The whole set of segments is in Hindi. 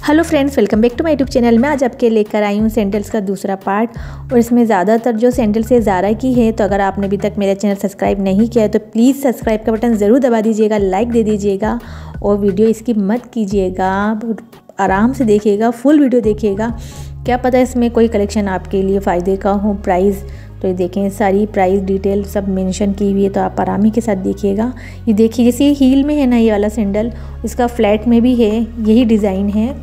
Hello friends, welcome back to my YouTube channel. मैं आज आपके लेकर आई हूँ सैंडल्स का दूसरा पार्ट और इसमें ज़्यादातर जो सैंडल्स है ज़ारा की है। तो अगर आपने अभी तक मेरा चैनल सब्सक्राइब नहीं किया है तो प्लीज़ सब्सक्राइब का बटन ज़रूर दबा दीजिएगा, लाइक दे दीजिएगा और वीडियो स्किप मत कीजिएगा, आराम से देखिएगा, फुल वीडियो देखिएगा। क्या पता इसमें कोई कलेक्शन आपके लिए फ़ायदे का हो। प्राइस तो ये देखें, सारी प्राइस डिटेल सब मेंशन की हुई है, तो आप आरामी के साथ देखिएगा। ये देखिए जैसे हील में है ना ये वाला सैंडल, इसका फ्लैट में भी है, यही डिज़ाइन है।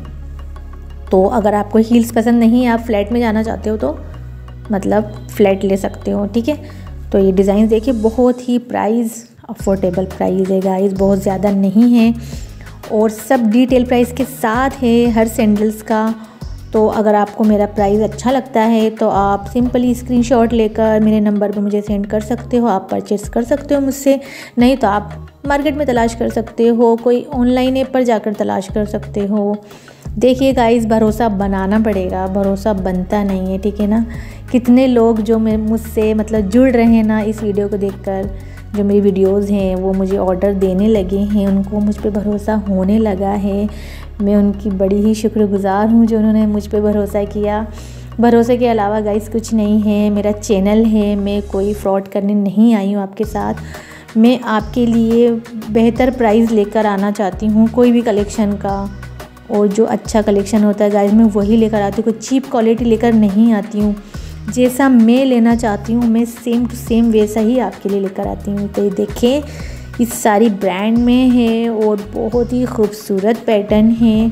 तो अगर आपको हील्स पसंद नहीं है, आप फ्लैट में जाना चाहते हो तो मतलब फ्लैट ले सकते हो, ठीक है। तो ये डिज़ाइन देखिए, बहुत ही प्राइस अफोर्डेबल प्राइस है गाइस, बहुत ज़्यादा नहीं है और सब डिटेल प्राइस के साथ है हर सैंडल्स का। तो अगर आपको मेरा प्राइस अच्छा लगता है तो आप सिंपली स्क्रीनशॉट लेकर मेरे नंबर पे मुझे सेंड कर सकते हो, आप परचेस कर सकते हो मुझसे। नहीं तो आप मार्केट में तलाश कर सकते हो, कोई ऑनलाइन ऐप पर जाकर तलाश कर सकते हो। देखिए गाइस, भरोसा बनाना पड़ेगा, भरोसा बनता नहीं है, ठीक है ना। कितने लोग जो मुझसे मतलब जुड़ रहे हैं ना इस वीडियो को देखकर, जो मेरी वीडियोस हैं वो मुझे ऑर्डर देने लगे हैं, उनको मुझ पे भरोसा होने लगा है। मैं उनकी बड़ी ही शुक्रगुज़ार हूँ जो उन्होंने मुझ पे भरोसा किया। भरोसे के अलावा गाइस कुछ नहीं है, मेरा चैनल है, मैं कोई फ्रॉड करने नहीं आई हूँ आपके साथ। मैं आपके लिए बेहतर प्राइस लेकर आना चाहती हूँ, कोई भी कलेक्शन का, और जो अच्छा कलेक्शन होता है गाइस मैं वही लेकर आती हूँ, कोई चीप क्वालिटी लेकर नहीं आती हूँ। जैसा मैं लेना चाहती हूँ मैं सेम टू सेम वैसा ही आपके लिए लेकर आती हूँ। तो ये देखें, इस सारी ब्रांड में है और बहुत ही खूबसूरत पैटर्न है।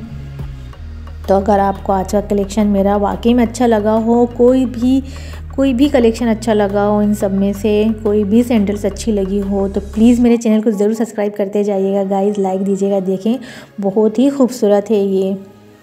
तो अगर आपको आज का कलेक्शन मेरा वाकई में अच्छा लगा हो, कोई भी कलेक्शन अच्छा लगा हो, इन सब में से कोई भी सैंडल्स अच्छी लगी हो, तो प्लीज़ मेरे चैनल को ज़रूर सब्सक्राइब करते जाइएगा गाइस, लाइक दीजिएगा। देखें बहुत ही खूबसूरत है, ये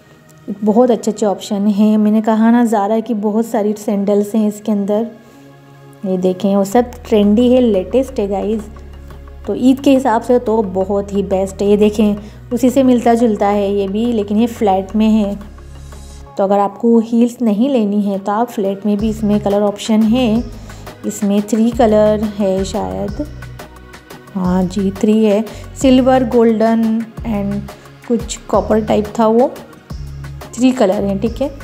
बहुत अच्छे ऑप्शन हैं। मैंने कहा ना ज़ारा की बहुत सारी सैंडल्स हैं इसके अंदर, ये देखें और सब ट्रेंडी है, लेटेस्ट है गाइस। तो ईद के हिसाब से तो बहुत ही बेस्ट है। ये देखें उसी से मिलता जुलता है ये भी, लेकिन ये फ्लैट में है। तो अगर आपको हील्स नहीं लेनी है तो आप फ्लैट में भी, इसमें कलर ऑप्शन है, इसमें 3 कलर है शायद, हाँ जी 3 है, सिल्वर, गोल्डन एंड कुछ कॉपर टाइप था, वो 3 कलर हैं, ठीक है।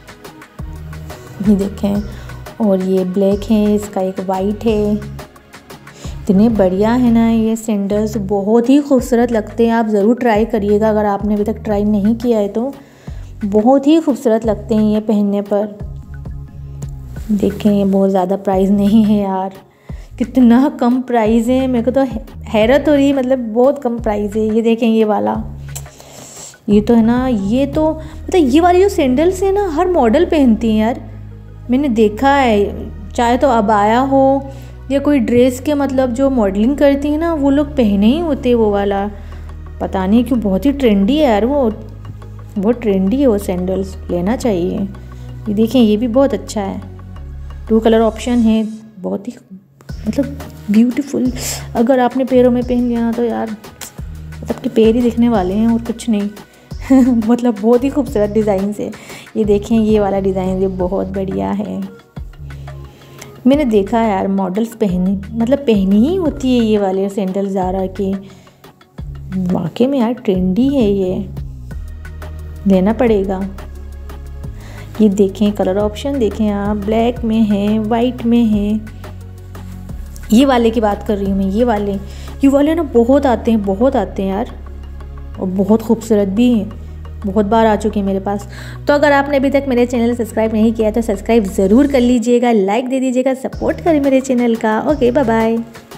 ये देखें, और ये ब्लैक है, इसका एक वाइट है। इतने बढ़िया है ना ये सैंडल्स, बहुत ही खूबसूरत लगते हैं। आप ज़रूर ट्राई करिएगा अगर आपने अभी तक ट्राई नहीं किया है तो, बहुत ही खूबसूरत लगते हैं ये पहनने पर। देखें ये बहुत ज़्यादा प्राइस नहीं है यार, कितना कम प्राइस है, मेरे को तो हैरत हो रही है, मतलब बहुत कम प्राइस है। ये देखें ये वाला, ये तो है ना, ये तो मतलब ये वाली जो सैंडल्स है ना हर मॉडल पहनती हैं यार, मैंने देखा है। चाहे तो अबाया हो या कोई ड्रेस के मतलब जो मॉडलिंग करती है ना वो लोग पहने ही होते वो वाला, पता नहीं क्यों, बहुत ही ट्रेंडी है यार, वो बहुत ट्रेंडी है वो सैंडल्स, लेना चाहिए। ये देखें ये भी बहुत अच्छा है, 2 कलर ऑप्शन है, बहुत ही मतलब ब्यूटीफुल। अगर आपने पैरों में पहन लिया ना तो यार मतलब कि पैर ही दिखने वाले हैं और कुछ नहीं मतलब बहुत ही खूबसूरत डिज़ाइन से। ये देखें ये वाला डिज़ाइन ये बहुत बढ़िया है, मैंने देखा है यार मॉडल्स पहनी ही होती है ये वाले सैंडल ज़ारा के, वाकई में यार ट्रेंडी है, ये लेना पड़ेगा। ये देखें कलर ऑप्शन देखें आप, ब्लैक में है, वाइट में है। ये वाले की बात कर रही हूँ मैं, ये वाले ना बहुत आते हैं यार, और बहुत खूबसूरत भी हैं, बहुत बार आ चुके हैं मेरे पास। तो अगर आपने अभी तक मेरे चैनल सब्सक्राइब नहीं किया तो सब्सक्राइब ज़रूर कर लीजिएगा, लाइक दे दीजिएगा, सपोर्ट करें मेरे चैनल का। Okay bye bye.